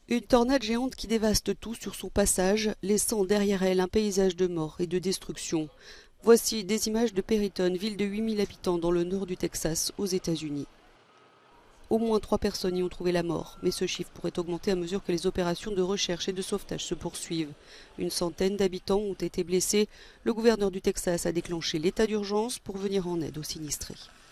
Une tornade géante qui dévaste tout sur son passage, laissant derrière elle un paysage de mort et de destruction. Voici des images de Perryton, ville de 8000 habitants dans le nord du Texas, aux États-Unis. Au moins 3 personnes y ont trouvé la mort, mais ce chiffre pourrait augmenter à mesure que les opérations de recherche et de sauvetage se poursuivent. Une centaine d'habitants ont été blessés. Le gouverneur du Texas a déclenché l'état d'urgence pour venir en aide aux sinistrés.